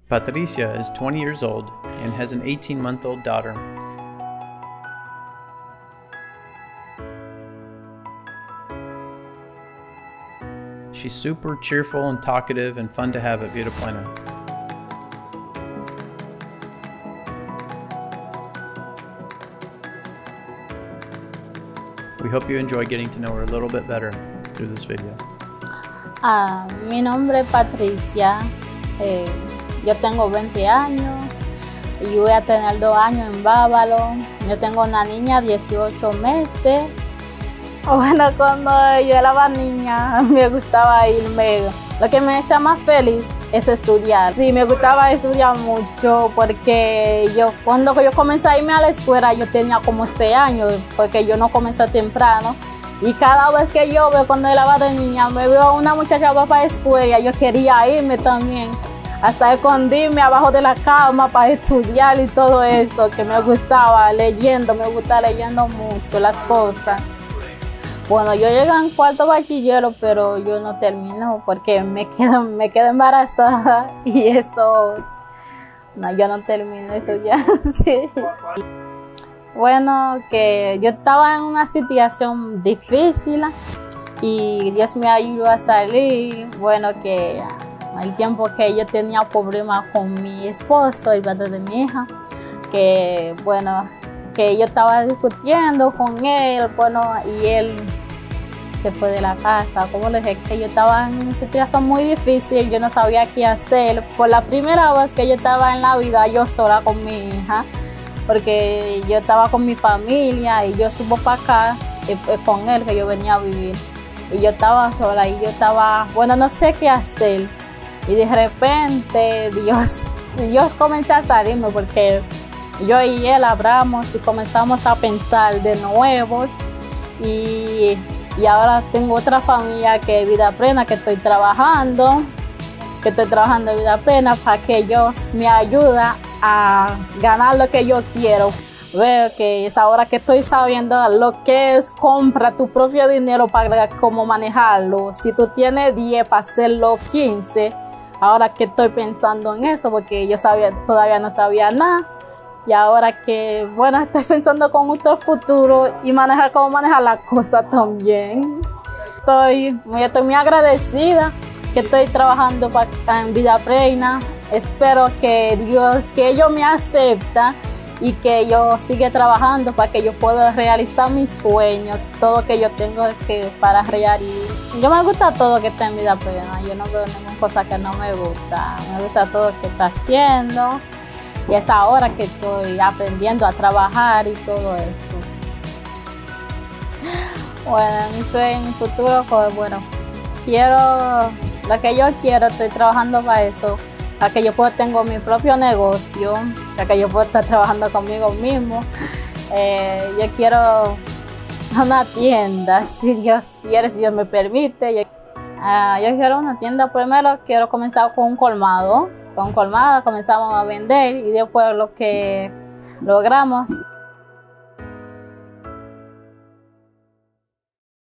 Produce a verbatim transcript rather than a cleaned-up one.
Patricia is twenty years old and has an eighteen-month-old daughter. She's super cheerful and talkative and fun to have at Vida Plena. We hope you enjoy getting to know her a little bit better through this video. Ah, mi nombre es Patricia, eh, yo tengo veinte años y voy a tener dos años en Bávaro. Yo tengo una niña de dieciocho meses. Bueno, cuando yo era niña me gustaba irme, lo que me hacía más feliz es estudiar. Sí, me gustaba estudiar mucho porque yo cuando yo comencé a irme a la escuela yo tenía como seis años porque yo no comencé temprano. Y cada vez que yo veo cuando era de niña, me veo a una muchacha va para la escuela, yo quería irme también. Hasta escondirme abajo de la cama para estudiar y todo eso, que me gustaba leyendo, me gusta leyendo mucho las cosas. Bueno, yo llegué en cuarto bachillero, pero yo no termino porque me quedo, me quedo embarazada y eso, no, yo no termino de estudiar. Sí. Bueno, que yo estaba en una situación difícil y Dios me ayudó a salir. Bueno, que el tiempo que yo tenía problemas con mi esposo, el padre de mi hija, que bueno, que yo estaba discutiendo con él, bueno, y él se fue de la casa. Como les dije, que yo estaba en una situación muy difícil, yo no sabía qué hacer. Por la primera vez que yo estaba en la vida, yo sola con mi hija, porque yo estaba con mi familia y yo subo para acá eh, con él, que yo venía a vivir. Y yo estaba sola y yo estaba, bueno, no sé qué hacer. Y de repente Dios, Dios comenzó a salirme porque yo y él hablamos y comenzamos a pensar de nuevos. Y, y ahora tengo otra familia que es Vida Plena, que estoy trabajando, que estoy trabajando en Vida Plena para que Dios me ayude a ganar lo que yo quiero. Veo que es ahora que estoy sabiendo lo que es comprar tu propio dinero para cómo manejarlo. Si tú tienes diez para hacerlo quince, ahora que estoy pensando en eso, porque yo sabía, todavía no sabía nada. Y ahora que, bueno, estoy pensando con otro futuro y manejar cómo manejar las cosas también. Estoy, estoy muy agradecida que estoy trabajando para, en Vida Plena. Espero que Dios, que ellos me acepten y que yo siga trabajando para que yo pueda realizar mis sueños, todo que yo tengo que para realizar. Yo me gusta todo que está en Vida Plena, yo no veo ninguna cosa que no me gusta, me gusta todo que está haciendo y es ahora que estoy aprendiendo a trabajar y todo eso. Bueno, mi sueño, mi futuro, pues bueno, quiero, lo que yo quiero, estoy trabajando para eso, para que yo pueda tener mi propio negocio, para que yo pueda estar trabajando conmigo mismo. Eh, yo quiero una tienda, si Dios quiere, si Dios me permite. Yo, uh, yo quiero una tienda, primero quiero comenzar con un colmado, con un colmado comenzamos a vender y después lo que logramos